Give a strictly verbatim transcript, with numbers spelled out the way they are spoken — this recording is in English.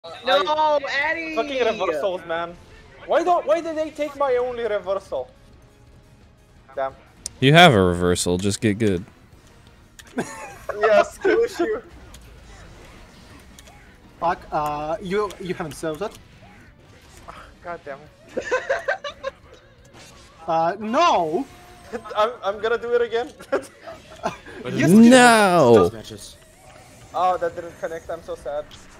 No, I, Eddie! Fucking reversals, man. Why don't? Why did they take my only reversal? Damn. You have a reversal. Just get good. Yes, skill issue. Fuck. Uh, you you haven't served it. God damn it. Uh, no. I'm I'm gonna do it again. Yes, No. Oh, that didn't connect. I'm so sad.